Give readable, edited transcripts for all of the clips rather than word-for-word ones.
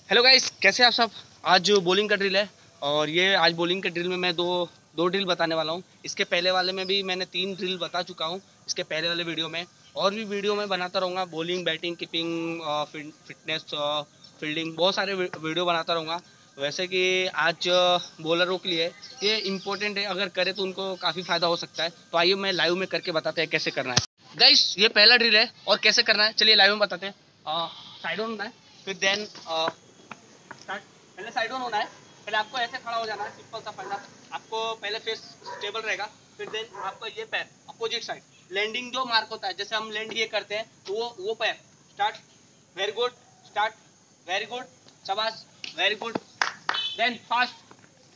Hello guys, कैसे हैं आप सब। आज बॉलिंग का ड्रिल है और ये आज बॉलिंग के ड्रिल में मैं दो ड्रिल बताने वाला हूँ। इसके पहले वाले में भी मैंने 3 ड्रिल बता चुका हूँ इसके पहले वाले वीडियो में। और भी वीडियो में बनाता रहूँगा, bowling, batting, keeping, fitness, fielding, बहुत सारे वीडियो बनाता रहूँगा। वैसे कि आज बॉलरों के लिए ये इम्पोर्टेंट है, अगर करे तो उनको काफ़ी फ़ायदा हो सकता है। तो आइए मैं लाइव में करके बताते हैं कैसे करना है। गाइस, ये पहला ड्रिल है और कैसे करना है चलिए लाइव में बताते हैं। साइड ऑन होना है, फिर देन स्टार्ट। पहले साइड ऑन होना है। पहले आपको ऐसे खड़ा हो जाना है, सिंपल सा पहला। आपको पहले फेस स्टेबल रहेगा, फिर देन आपका ये पैर अपोजिट साइड लैंडिंग जो मार्क होता है, जैसे हम लैंड ये करते हैं तो वो पैर start. Very good, start. Very good, शाबाश, very good. Then fast,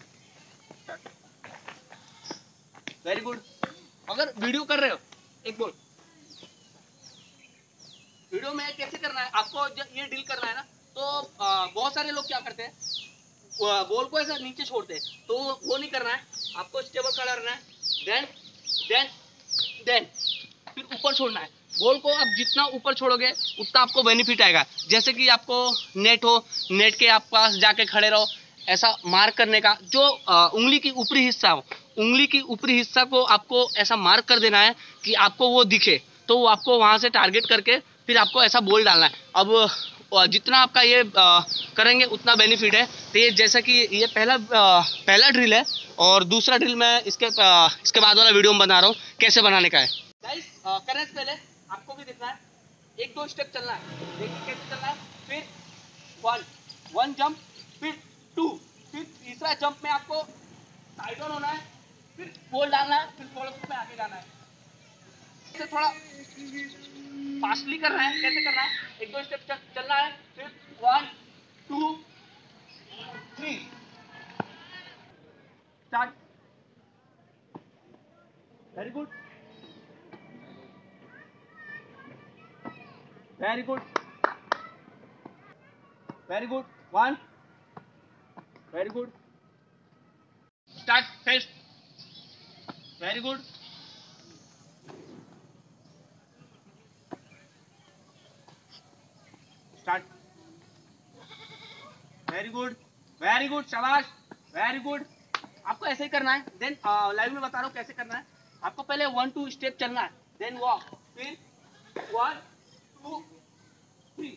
very good. अगर वीडियो कर रहे हो, एक बोल, वीडियो में कैसे करना है आपको, जब ये डील करना है ना, तो बहुत सारे लोग क्या करते हैं, बॉल को ऐसा नीचे छोड़ते हैं, तो वो नहीं करना है। आपको स्टेबल खड़ा रहना है। देन देन देन फिर ऊपर छोड़ना है। बॉल को आप जितना ऊपर छोड़ोगे उतना आपको बेनिफिट आएगा। जैसे कि आपको नेट हो, नेट के आप पास जाके खड़े रहो, ऐसा मार्क करने का जो उंगली की ऊपरी हिस्सा हो, उंगली की ऊपरी हिस्सा को आपको ऐसा मार्क कर देना है कि आपको वो दिखे, तो वो आपको वहां से टारगेट करके फिर आपको ऐसा बॉल डालना है। अब जितना आपका ये करेंगे उतना बेनिफिट है। तो ये जैसा कि ये पहला ड्रिल है और दूसरा ड्रिल मैं इसके बाद वाला वीडियो में बना रहा हूँ कैसे बनाने का है। गाइस, करने से पहले आपको भी देखना है, एक दो स्टेप चलना है। देखिए कैसे चलना है। फिर वन जंप, फिर टू, फिर तीसरा जंप में आपको साइड ऑन होना है, फिर बॉल डालना है, फिर फॉलो थ्रू में आगे जाना है। इसे थोड़ा फास्टली करना है। कैसे करना है, एक दो स्टेप चलना है, फिर 1 2 3 start. Very good, very good, very good. 1, very good, start fast. Very good, start. Very good, very good, शाबाश, वेरी गुड। आपको ऐसे ही करना है। देन लाइव में बता रहा हूँ कैसे करना है। आपको पहले 1 2 स्टेप चलना है, देन वॉक, फिर 1 2 3।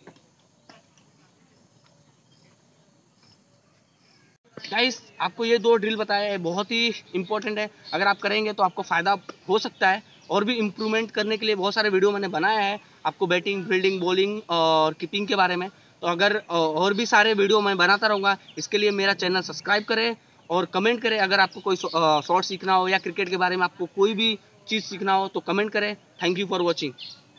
गाइस, आपको ये 2 ड्रिल बताए हैं, बहुत ही इंपॉर्टेंट है। अगर आप करेंगे तो आपको फ़ायदा हो सकता है। और भी इम्प्रूवमेंट करने के लिए बहुत सारे वीडियो मैंने बनाया है आपको बैटिंग, फील्डिंग, बॉलिंग और कीपिंग के बारे में। तो अगर और भी सारे वीडियो मैं बनाता रहूँगा, इसके लिए मेरा चैनल सब्सक्राइब करें और कमेंट करें। अगर आपको कोई शॉर्ट सीखना हो या क्रिकेट के बारे में आपको कोई भी चीज़ सीखना हो तो कमेंट करें। Thank you for watching.